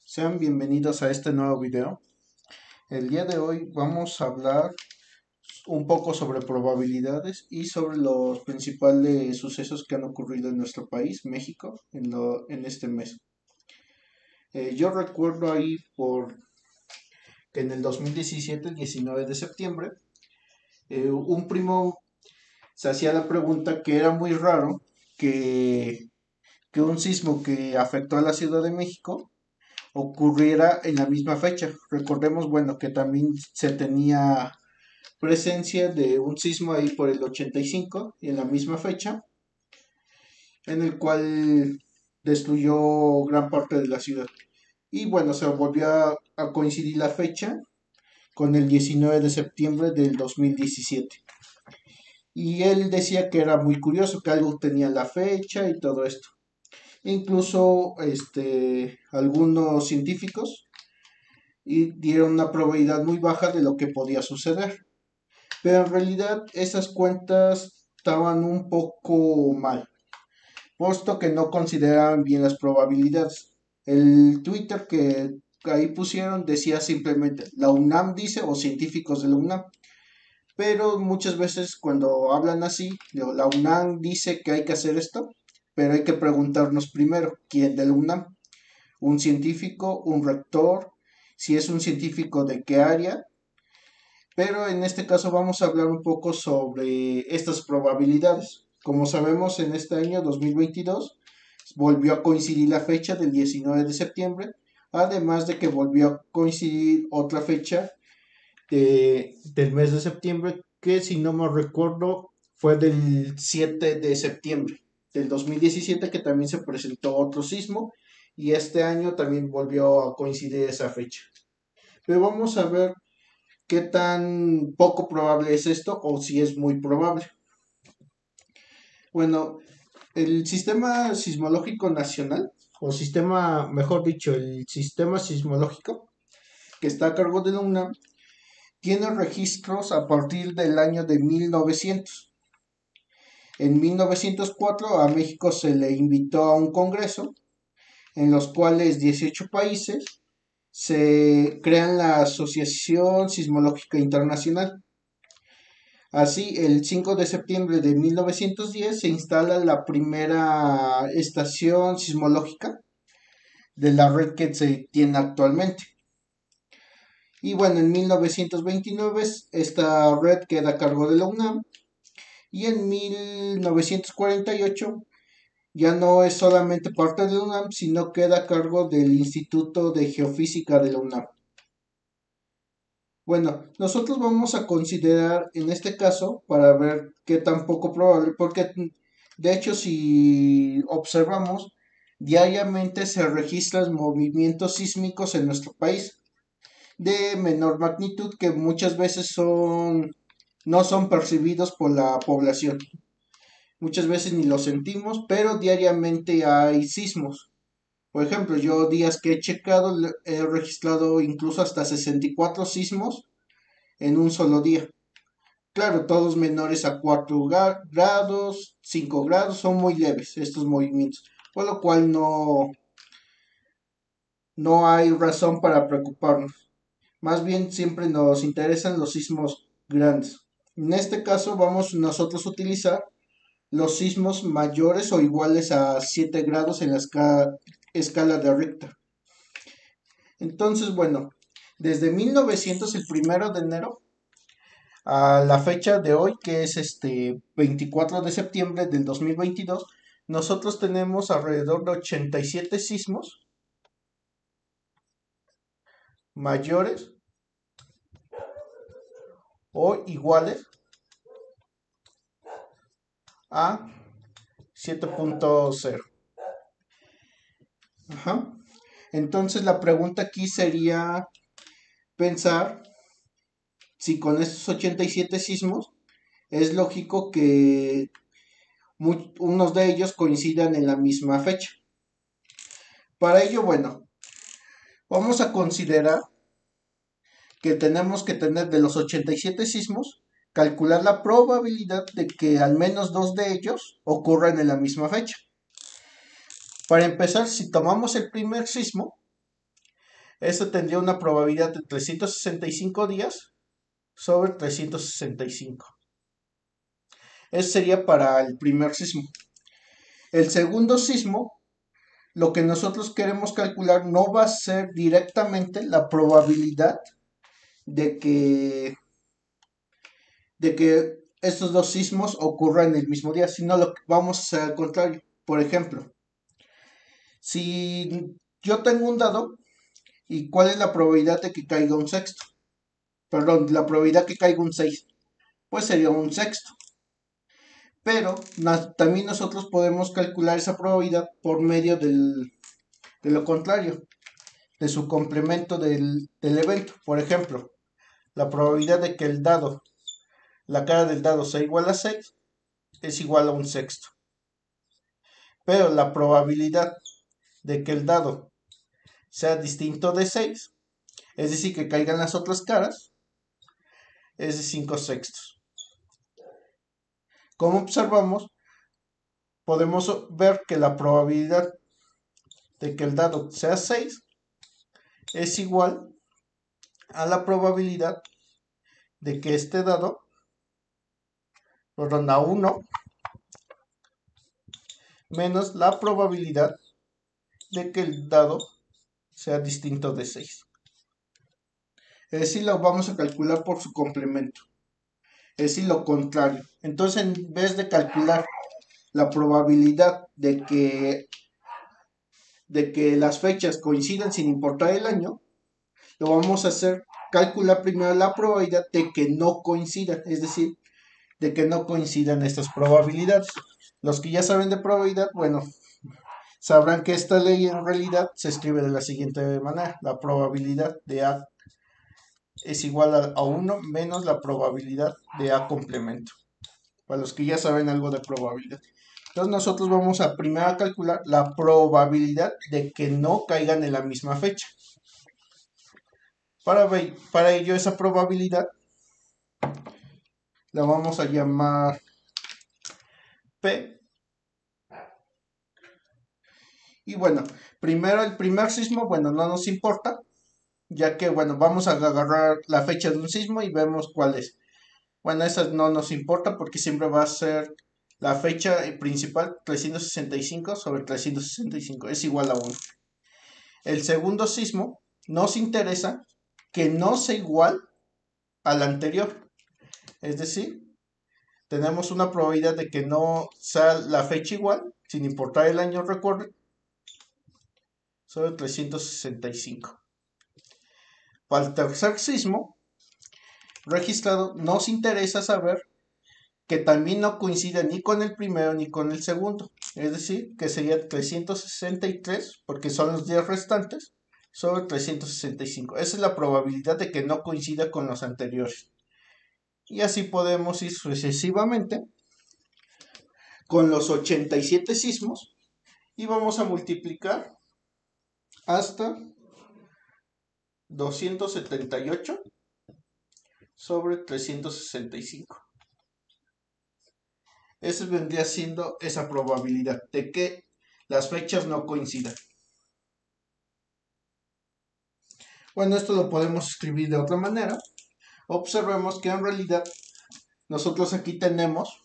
Sean bienvenidos a este nuevo video. El día de hoy vamos a hablar un poco sobre probabilidades y sobre los principales sucesos que han ocurrido en nuestro país, México, en este mes. Yo recuerdo ahí que en el 2017, el 19 de septiembre, un primo se hacía la pregunta que era muy raro que, que un sismo que afectó a la Ciudad de México ocurriera en la misma fecha. Recordemos, bueno, que también se tenía presencia de un sismo ahí por el 85 y en la misma fecha, en el cual destruyó gran parte de la ciudad. Y bueno, se volvió a coincidir la fecha con el 19 de septiembre del 2017. Y él decía que era muy curioso, que algo tenía la fecha y todo esto. Incluso algunos científicos y dieron una probabilidad muy baja de lo que podía suceder. Pero en realidad esas cuentas estaban un poco mal, puesto que no consideraban bien las probabilidades. El Twitter que ahí pusieron decía simplemente la UNAM dice o científicos de la UNAM, pero muchas veces cuando hablan así, la UNAM dice que hay que hacer esto, pero hay que preguntarnos primero quién de la UNAM, un científico, un rector, si es un científico de qué área, pero en este caso vamos a hablar un poco sobre estas probabilidades. Como sabemos, en este año 2022 volvió a coincidir la fecha del 19 de septiembre, además de que volvió a coincidir otra fecha del mes de septiembre, que si no me recuerdo fue del 7 de septiembre del 2017, que también se presentó otro sismo, y este año también volvió a coincidir esa fecha. Pero vamos a ver qué tan poco probable es esto o si es muy probable. Bueno, el sistema sismológico nacional, o sistema, mejor dicho, el sistema sismológico que está a cargo de la UNAM, tiene registros a partir del año de 1900. En 1904 a México se le invitó a un congreso en los cuales 18 países se crean la Asociación Sismológica Internacional. Así, el 5 de septiembre de 1910 se instala la primera estación sismológica de la red que se tiene actualmente. Y bueno, en 1929 esta red queda a cargo de la UNAM y en 1948 ya no es solamente parte de la UNAM, sino queda a cargo del Instituto de Geofísica de la UNAM. Bueno, nosotros vamos a considerar en este caso para ver qué tan poco probable, porque de hecho si observamos, diariamente se registran movimientos sísmicos en nuestro país de menor magnitud que muchas veces no son percibidos por la población. Muchas veces ni los sentimos, pero diariamente hay sismos. Por ejemplo, yo días que he checado he registrado incluso hasta 64 sismos en un solo día. Claro, todos menores a 4 grados, 5 grados, son muy leves estos movimientos, por lo cual no hay razón para preocuparnos. Más bien siempre nos interesan los sismos grandes. En este caso vamos nosotros a utilizar los sismos mayores o iguales a 7 grados en la escala de Richter. Entonces, bueno, desde 1900, el 1 de enero, a la fecha de hoy, que es 24 de septiembre del 2022, nosotros tenemos alrededor de 87 sismos mayores o iguales a 7.0. Ajá. Entonces la pregunta aquí sería pensar si con estos 87 sismos es lógico que unos de ellos coincidan en la misma fecha. Para ello, bueno, vamos a considerar que tenemos que tener de los 87 sismos, calcular la probabilidad de que al menos dos de ellos ocurran en la misma fecha. Para empezar, si tomamos el primer sismo, Eso tendría una probabilidad de 365 días sobre 365. Eso sería para el primer sismo. El segundo sismo, lo que nosotros queremos calcular no va a ser directamente la probabilidad de que estos dos sismos ocurran el mismo día, sino lo que vamos a hacer al contrario. Por ejemplo, si yo tengo un dado, ¿y cuál es la probabilidad de que caiga un sexto? Perdón, la probabilidad que caiga un 6, pues sería un sexto. Pero también nosotros podemos calcular esa probabilidad por medio de lo contrario, de su complemento del evento. Por ejemplo, la probabilidad de que la cara del dado sea igual a 6 es igual a un sexto. Pero la probabilidad de que el dado sea distinto de 6, es decir, que caigan las otras caras, es de 5 sextos. Como observamos, podemos ver que la probabilidad de que el dado sea 6 es igual a la probabilidad de que este dado, perdón, a 1 menos la probabilidad de que el dado sea distinto de 6. Es decir, lo vamos a calcular por su complemento. Es decir, lo contrario. Entonces, en vez de calcular la probabilidad de que las fechas coincidan sin importar el año, lo vamos a hacer calcular primero la probabilidad de que no coincidan, es decir, de que no coincidan estas probabilidades. Los que ya saben de probabilidad, bueno, sabrán que esta ley en realidad se escribe de la siguiente manera: la probabilidad de A es igual a 1 menos la probabilidad de A complemento. Para los que ya saben algo de probabilidad. Entonces nosotros vamos a primero calcular la probabilidad de que no caigan en la misma fecha. Para ello esa probabilidad la vamos a llamar P. Y bueno, primero el primer sismo, bueno, no nos importa, ya que bueno, vamos a agarrar la fecha de un sismo y vemos cuál es. Bueno, esa no nos importa porque siempre va a ser la fecha principal 365 sobre 365, es igual a 1. El segundo sismo nos interesa que no sea igual al anterior. Es decir, tenemos una probabilidad de que no sea la fecha igual, sin importar el año, recuerden, sobre 365. Para el tercer sismo registrado, nos interesa saber que también no coincide ni con el primero ni con el segundo. Es decir, que sería 363, porque son los días restantes, sobre 365. Esa es la probabilidad de que no coincida con los anteriores. Y así podemos ir sucesivamente con los 87 sismos y vamos a multiplicar hasta 278 sobre 365. Esa vendría siendo esa probabilidad de que las fechas no coincidan. Bueno, esto lo podemos escribir de otra manera. Observemos que en realidad nosotros aquí tenemos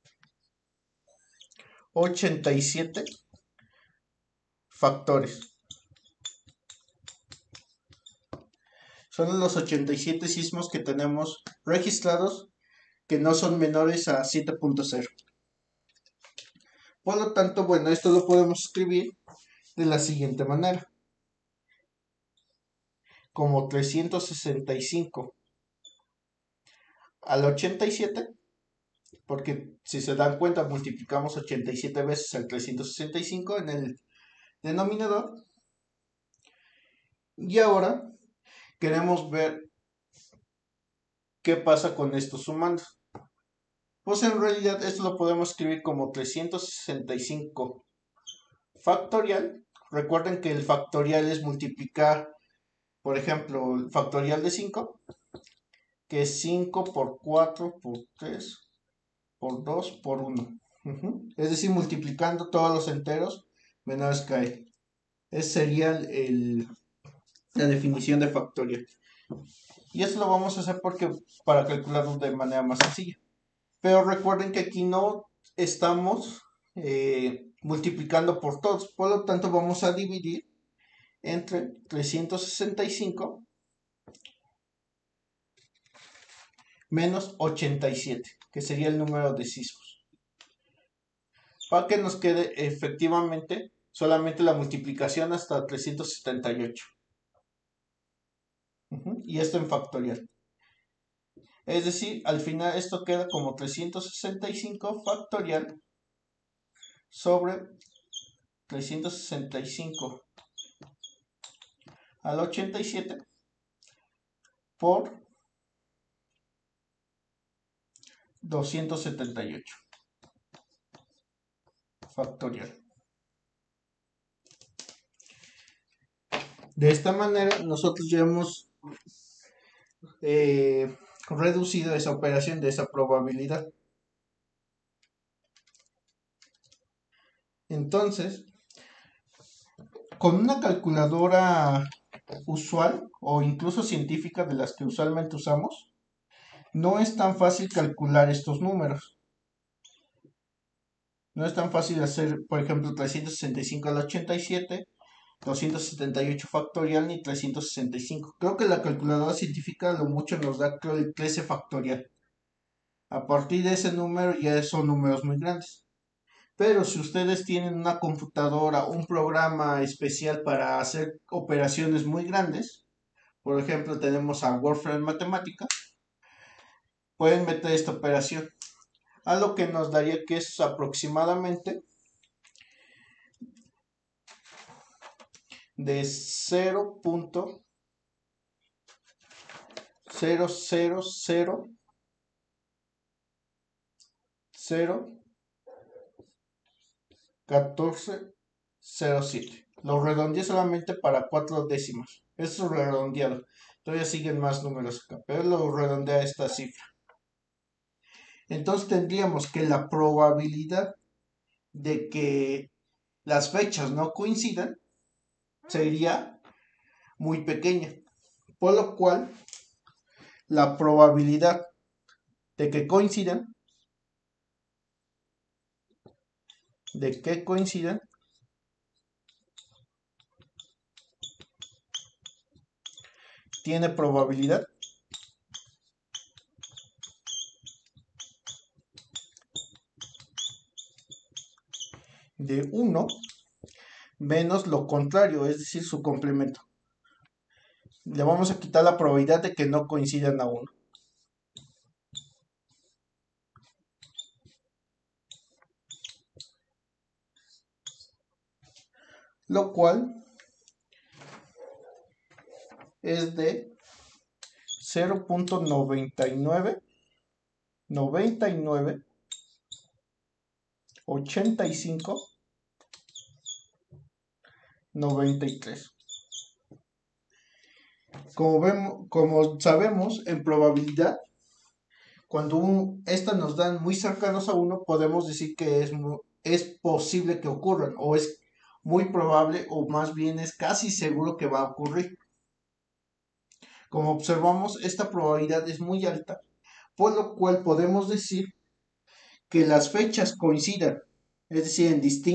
87 factores. Son los 87 sismos que tenemos registrados que no son menores a 7.0. Por lo tanto, bueno, esto lo podemos escribir de la siguiente manera: como 365 al 87, porque si se dan cuenta multiplicamos 87 veces el 365 en el denominador. Y ahora queremos ver qué pasa con estos sumandos. Pues en realidad esto lo podemos escribir como 365 factorial. Recuerden que el factorial es multiplicar, por ejemplo, el factorial de 5, que es 5 por 4 por 3 por 2 por 1. Es decir, multiplicando todos los enteros menores que a él. Ese sería la definición de factorial. Y eso lo vamos a hacer para calcularlo de manera más sencilla. Pero recuerden que aquí no estamos multiplicando por todos. Por lo tanto, vamos a dividir entre 365 menos 87, que sería el número de cismos. Para que nos quede efectivamente solamente la multiplicación hasta 378. Y esto en factorial. Es decir, al final esto queda como 365 factorial sobre 365 al 87 por 278 factorial. De esta manera nosotros ya hemos reducido esa operación de esa probabilidad. Entonces, con una calculadora usual o incluso científica de las que usualmente usamos, no es tan fácil calcular estos números. No es tan fácil hacer, por ejemplo, 365 al 87, 278 factorial ni 365. Creo que la calculadora científica lo mucho nos da, creo, el 13 factorial. A partir de ese número ya son números muy grandes. Pero si ustedes tienen una computadora, un programa especial para hacer operaciones muy grandes, por ejemplo, tenemos a Wolfram Matemática, pueden meter esta operación, a lo que nos daría que es aproximadamente de 0.000001407. Lo redondeé solamente para 4 décimas. Esto es redondeado. Todavía siguen más números acá, pero lo redondeé a esta cifra. Entonces tendríamos que la probabilidad de que las fechas no coincidan sería muy pequeña, por lo cual la probabilidad de que coincidan tiene probabilidad de 1 menos lo contrario, es decir, su complemento. Le vamos a quitar la probabilidad de que no coincidan a 1. Lo cual es de 0.998593. Como sabemos, en probabilidad, cuando estas nos dan muy cercanos a 1, podemos decir que es posible que ocurran, o es muy probable, o más bien es casi seguro que va a ocurrir. Como observamos, esta probabilidad es muy alta, por lo cual podemos decir que las fechas coincidan, es decir,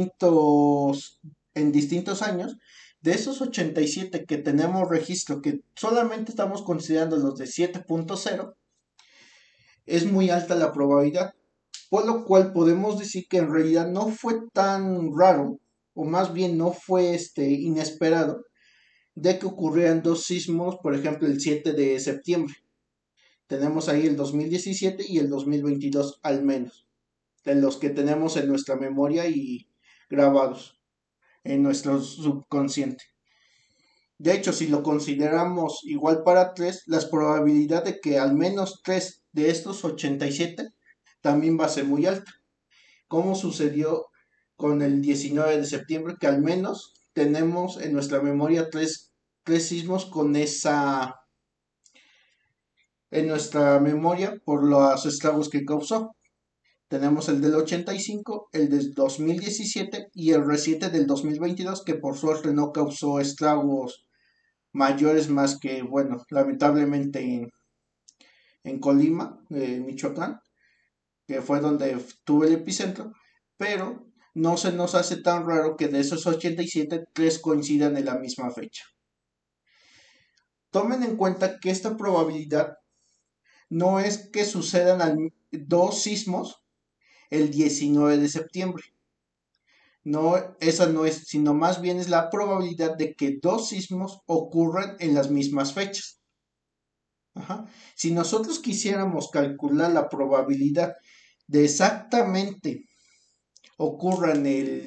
en distintos años. De esos 87 que tenemos registro, que solamente estamos considerando los de 7.0, es muy alta la probabilidad, por lo cual podemos decir que en realidad no fue tan raro, o más bien no fue inesperado, de que ocurrieran dos sismos, por ejemplo, el 7 de septiembre. Tenemos ahí el 2017 y el 2022 al menos, de los que tenemos en nuestra memoria y grabados en nuestro subconsciente. De hecho, si lo consideramos igual para 3, la probabilidad de que al menos 3 de estos 87 también va a ser muy alta, como sucedió con el 19 de septiembre, que al menos tenemos en nuestra memoria tres sismos con en nuestra memoria por los estragos que causó. Tenemos el del 85, el del 2017 y el reciente del 2022, que por suerte no causó estragos mayores más que, bueno, lamentablemente en Colima, Michoacán, que fue donde tuve el epicentro, pero no se nos hace tan raro que de esos 87, 3 coincidan en la misma fecha. Tomen en cuenta que esta probabilidad no es que sucedan dos sismos el 19 de septiembre. No, esa no es, sino más bien es la probabilidad de que dos sismos ocurran en las mismas fechas. Ajá. Si nosotros quisiéramos calcular la probabilidad de exactamente ocurran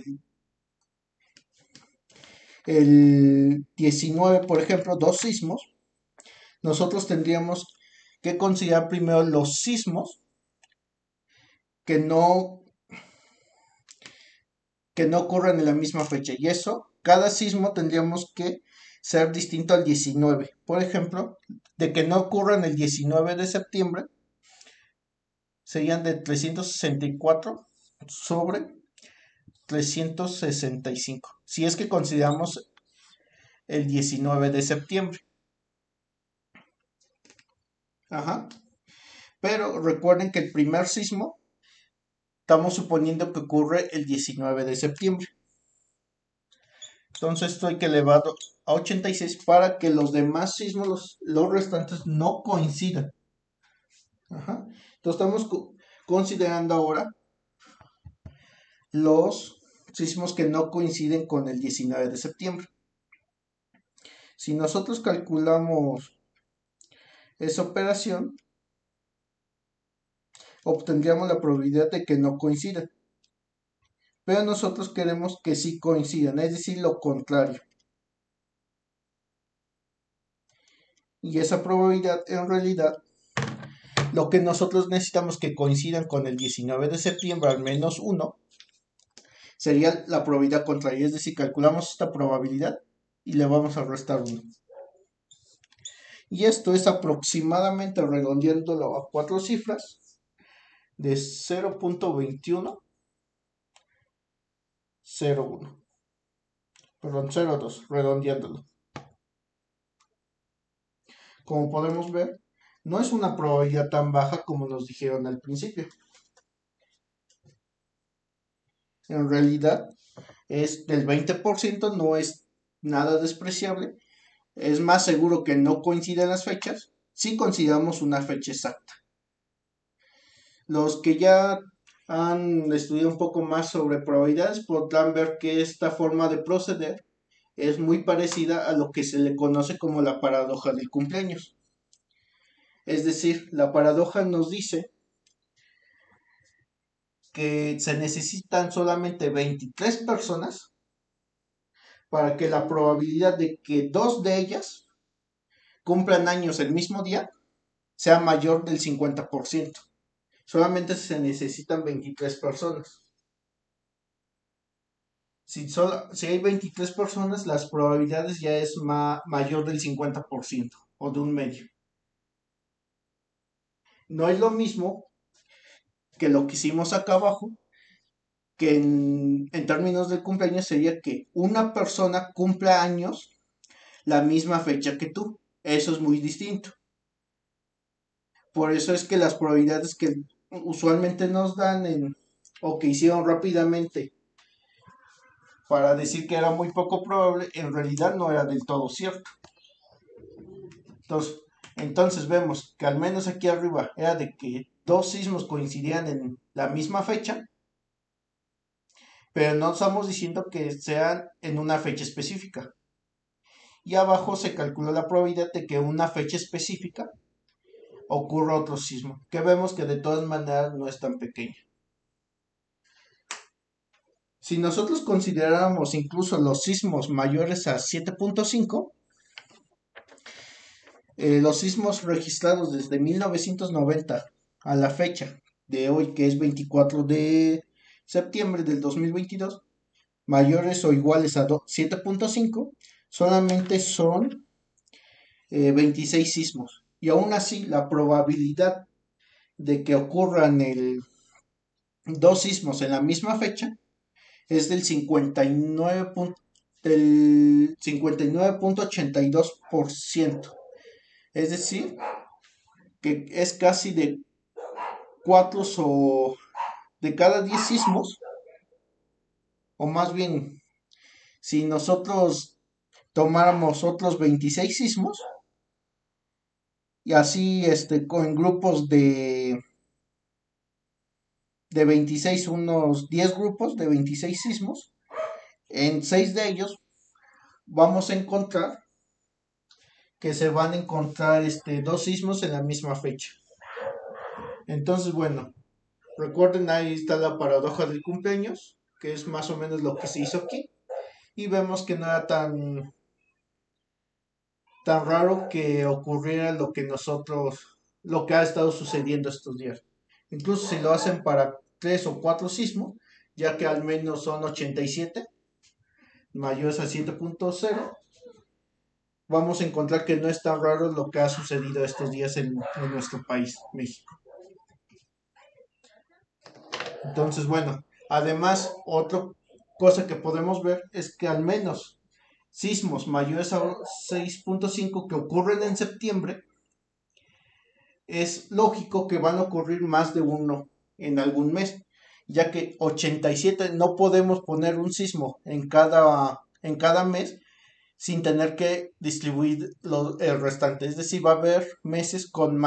el 19, por ejemplo, dos sismos, nosotros tendríamos que considerar primero los sismos que no, que no ocurran en la misma fecha. Y eso, cada sismo tendríamos que ser distinto al 19. Por ejemplo, de que no ocurran el 19 de septiembre, serían de 364 sobre 365. Si es que consideramos el 19 de septiembre. Ajá. Pero recuerden que el primer sismo estamos suponiendo que ocurre el 19 de septiembre. Entonces esto hay que elevarlo a 86 para que los demás sismos, los restantes, no coincidan. Ajá. Entonces estamos considerando ahora los sismos que no coinciden con el 19 de septiembre. Si nosotros calculamos esa operación, obtendríamos la probabilidad de que no coincidan. Pero nosotros queremos que sí coincidan, es decir, lo contrario. Y esa probabilidad en realidad, lo que nosotros necesitamos que coincidan con el 19 de septiembre, al menos uno, sería la probabilidad contraria. Es decir, calculamos esta probabilidad y le vamos a restar uno. Y esto es aproximadamente, redondeándolo a 4 cifras, de 0.2101. Perdón, 0.2, redondeándolo. Como podemos ver, no es una probabilidad tan baja como nos dijeron al principio. En realidad es del 20%, no es nada despreciable. Es más seguro que no coincidan las fechas si consideramos una fecha exacta. Los que ya han estudiado un poco más sobre probabilidades podrán ver que esta forma de proceder es muy parecida a lo que se le conoce como la paradoja del cumpleaños. Es decir, la paradoja nos dice que se necesitan solamente 23 personas para que la probabilidad de que dos de ellas cumplan años el mismo día sea mayor del 50%. Solamente se necesitan 23 personas. Si hay 23 personas, las probabilidades ya es mayor del 50% o de un medio. No es lo mismo que lo que hicimos acá abajo, que en términos de cumpleaños sería que una persona cumpla años la misma fecha que tú. Eso es muy distinto. Por eso es que las probabilidades que usualmente nos dan o que hicieron rápidamente para decir que era muy poco probable, en realidad no era del todo cierto. Entonces vemos que al menos aquí arriba era de que dos sismos coincidían en la misma fecha, pero no estamos diciendo que sean en una fecha específica. Y abajo se calcula la probabilidad de que en una fecha específica ocurra otro sismo, que vemos que de todas maneras no es tan pequeño. Si nosotros consideráramos incluso los sismos mayores a 7.5, los sismos registrados desde 1990 a la fecha de hoy, que es 24 de septiembre del 2022, mayores o iguales a 7.5, solamente son 26 sismos. Y aún así, la probabilidad de que ocurran dos sismos en la misma fecha es del 59. del 59,82%. Es decir, que es casi de 4 o de cada 10 sismos, o más bien, si nosotros tomáramos otros 26 sismos, y así con grupos de 26, unos 10 grupos de 26 sismos, en 6 de ellos vamos a encontrar que se van a encontrar dos sismos en la misma fecha. Entonces, bueno, recuerden, ahí está la paradoja del cumpleaños, que es más o menos lo que se hizo aquí. Y vemos que no era tan raro que ocurriera lo que ha estado sucediendo estos días. Incluso si lo hacen para 3 o 4 sismos, ya que al menos son 87, mayores a 7,0, vamos a encontrar que no es tan raro lo que ha sucedido estos días en nuestro país, México. Entonces, bueno, además, otra cosa que podemos ver es que al menos sismos mayores a 6,5 que ocurren en septiembre, es lógico que van a ocurrir más de uno en algún mes, ya que 87 no podemos poner un sismo en cada mes sin tener que distribuir el restante. Es decir, va a haber meses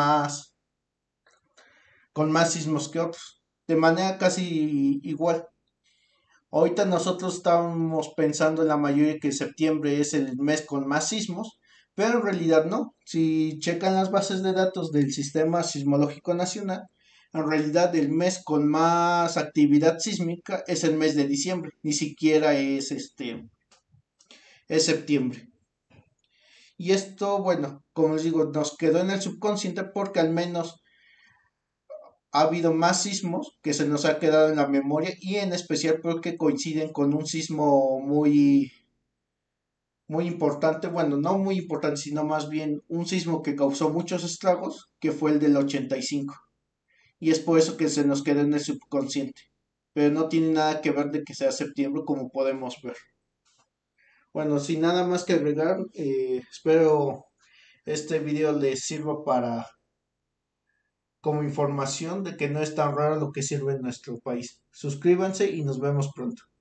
con más sismos que otros, de manera casi igual. Ahorita nosotros estamos pensando en la mayoría que septiembre es el mes con más sismos, pero en realidad no. Si checan las bases de datos del Sistema Sismológico Nacional, en realidad el mes con más actividad sísmica es el mes de diciembre, ni siquiera es septiembre. Y esto, bueno, como les digo, nos quedó en el subconsciente porque al menos ha habido más sismos que se nos ha quedado en la memoria y en especial porque coinciden con un sismo muy importante, bueno, no muy importante, sino más bien un sismo que causó muchos estragos, que fue el del 85. Y es por eso que se nos queda en el subconsciente. Pero no tiene nada que ver de que sea septiembre como podemos ver. Bueno, sin nada más que agregar, espero este video les sirva como información de que no es tan raro lo que sirve en nuestro país. Suscríbanse y nos vemos pronto.